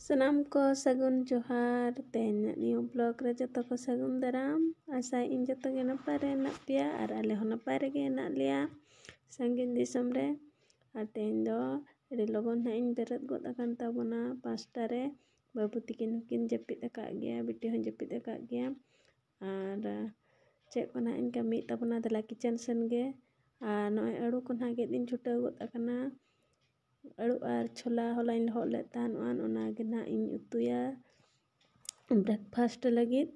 Sanam ko sagun johar tenya niyo blog re joto ko sagun daram asa in joto ge napay re nak pia ar ale ho napay re ge nak lia sangin disom re aten do ri logon na in beret got akan tabona pasta re babu tikin hukin jepit akak gea biti hon jepit akak gea ar cek kona in kami tabona dala kitchen sen ge no aru kon ha ge din chuta got akana aru ar chola holain lohot let tan an ona gena in utuya breakfast lagit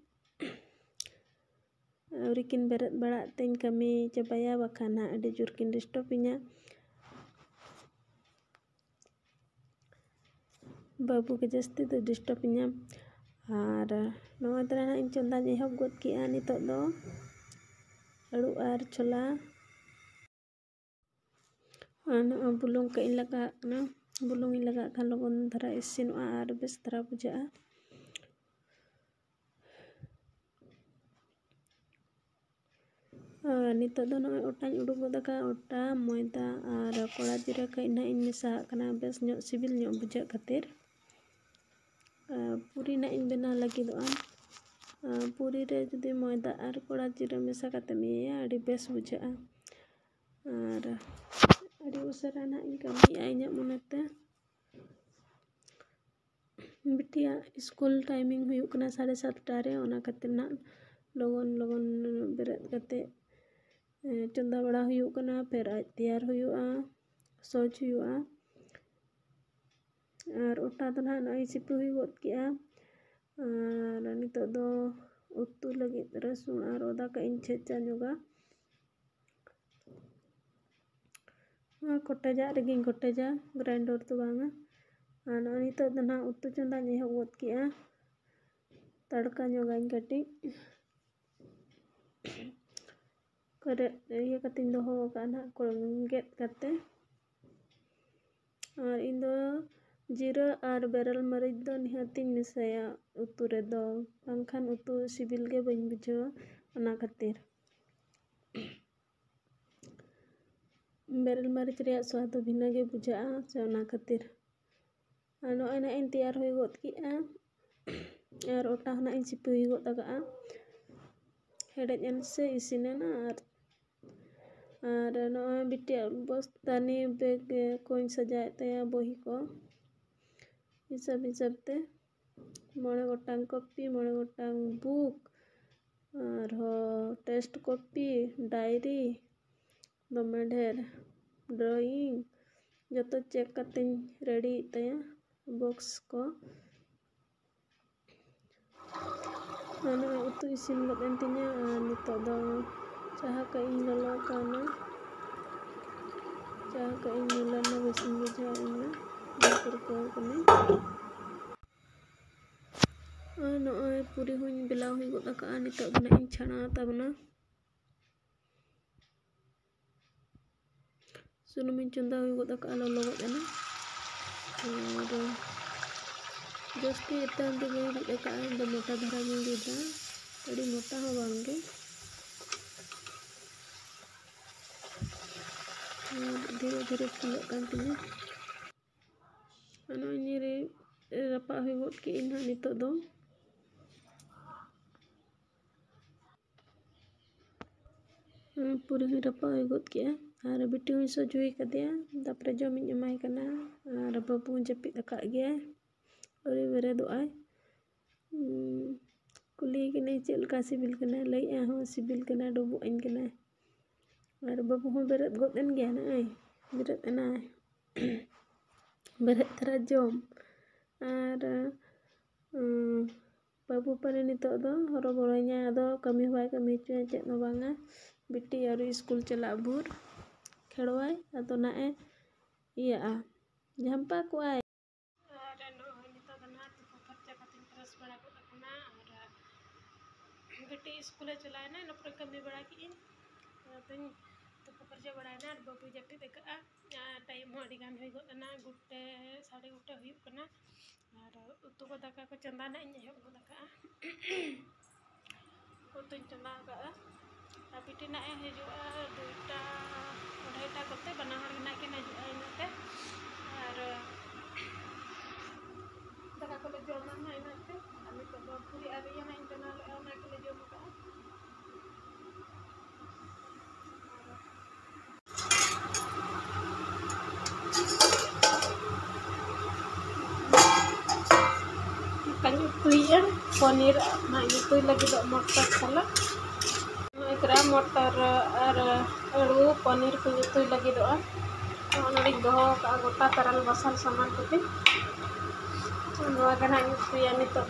urikin beret barak tin kami cabaya bakana ada jurkin distopinya babu ke jasti tu distopinya ar noa terana in chonda ehob got kia nitok do aru ar chola ano bulung ke in laga na bulung in laga kan logon dhara isin ar bes dhara bujaa nitok do noy otañ uduk got aka ota moyda ar kora jira ke ina in mesa kana bes nyok sibil nyok bujak katir puri na in bena lagi doan puri re judi moyda ar kora jira mesa kate miya adi bes bujaa ar adi usara na in kami ainya monete bitia school timing huyuk kana 7:30 re ona katir na logon beret kate chonda bada huyuk kana per aj tiyar huyu'a soj huyu'a ar ota do na noy sipu huy got kia ar nitok do utu lagi rasun ar oda ka in ceca juga koteja reging koteja grinder tu banga ano nitok do na utu chonda ehob got kia tadka nyogain katik kare iya katin doho kana get kate ar indo jira ar beral marik do nihatin misaya utu redo bangkhan utu sibil ge bain bujawa ona katir beral marik reyak swad bhina ge bujaa se ona katir ano ana in tiyar huy got kia ar ota na in sipu huy got aga hedej an se isinen ar no bitia bostani bag koin sajai taya bohi ko hisab te mone gotang copy mone gotang book ar ho test copy diary dome dher drawing joto check katin ready taya box ko ano utu isin got entinya nitok do caha ka in lolo kana caha ka in mulan na besin buja ina matur ko kene ano puri huñ bilaw huy got aka nitok do na in chana tabna sunum in chonda huy got aka lolo got ena ar जस्ती इतना तो नहीं देखा है मोटा धरा में देता थोड़ी मोटा हो बांगे धीरे धीरे फुलक kan tinya ano ini re rapak huy got ki in nitok do puri huy rapak huy got kia ar biti huy so jui kadia dapre jom in emai kana ar babu jepit akak gea ori bere doai kuli kene cel ka sibil kena lay ho sibil kena dobu ain kena ar babu ho beret got en gea na ai beret ena beret tara jom ar babu pare nitok do horo boronya do kami huai kami cuy cek no banga biti aru school chelak bur khedwai ado na iya jampa ko ai बेटी school चलाए ना इन पर कमी बड़ा की तो kerja barana babu japi deka time ho digan hoy gotana gutte sade gutte huyuk kana ar utu ko daka ko chandana in ehob ko daka utu chanda ka tapi tina hijua duita odaita kote bana har na ke na inate ar daka ko तुई पनीर तुई लगे मटर साला एकरा मटर और आलू पनीर को तुई लगे दोहो का गोटा तरल मसाल सामान को तुया नितो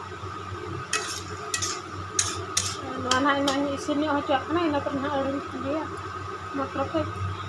इसीन हचुआना इन आलू दिया मटर को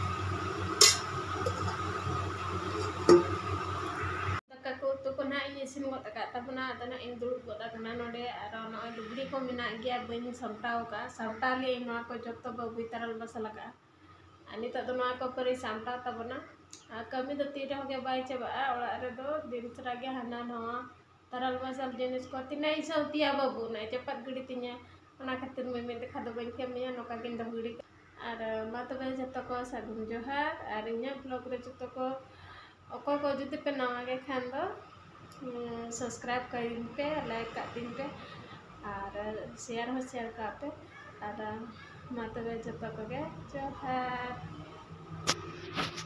दाका को उतु को इसीन गतना इन दुड़ब गतना नोडे और लुगड़ी को मेना गया बी सामटाव का सामटाली को जो बाबू तरल मसाला का नित को परी सामटाव तबना कमी तो तीरे होगे बै चाबा ओड़ा दिन सरा गे हाना नवा तरल मसाल जिनिस को तीना सौतिया बाबू ना चपात गिड़ी तीना खातिर मैं देखा दो बी कमिया नौका गिन दो गिड़ी और मा तबे जतो को सागुन जोहार और इन ब्लॉग रे जतो को अको को जुदी पे नवा गे खान दो सब्सक्राइब कर पे लाइक कर दिन पे और शेयर का पे और मा तबे जतो को गे जोहार।